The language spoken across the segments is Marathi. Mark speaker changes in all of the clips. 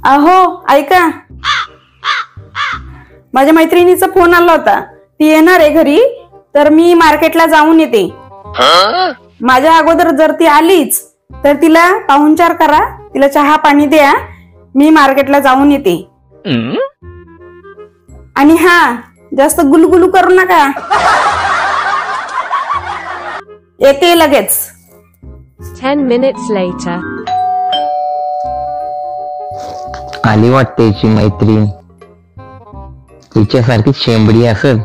Speaker 1: अहो ऐका, माझ्या मैत्रिणीचा फोन आला होता. ती येणार आहे घरी, तर मी मार्केटला जाऊन येते. माझ्या अगोदर जर ती आलीच तर तिला पाहुणचार करा, तिला चहा पाणी द्या. मी मार्केटला जाऊन येते. आणि हा, जास्त गुलगुलू करू नका. येते लगेच.
Speaker 2: 10 minutes later.
Speaker 3: आली वाटते हिची मैत्रीण. हिच्यासारखी शेंबडी असेल.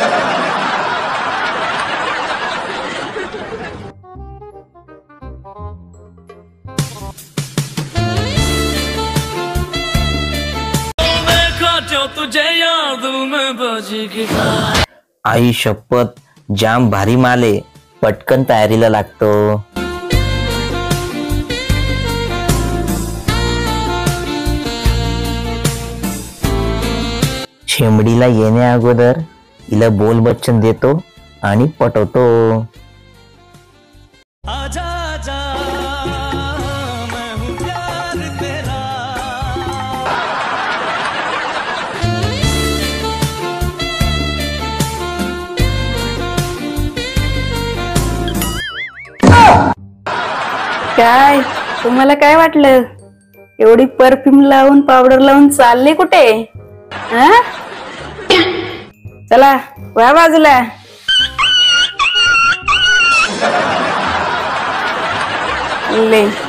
Speaker 3: आई शपथ, जाम भारी माले. पटकन तयारीला लागतो. शेंबडीला येण्या अगोदर हिला बोल बच्चन देतो आणि पटवतो.
Speaker 1: काय तुम्हाला काय वाटलं? एवढी परफ्यूम लावून पावडर लावून चालले कुठे? चला वा बाजूला. ले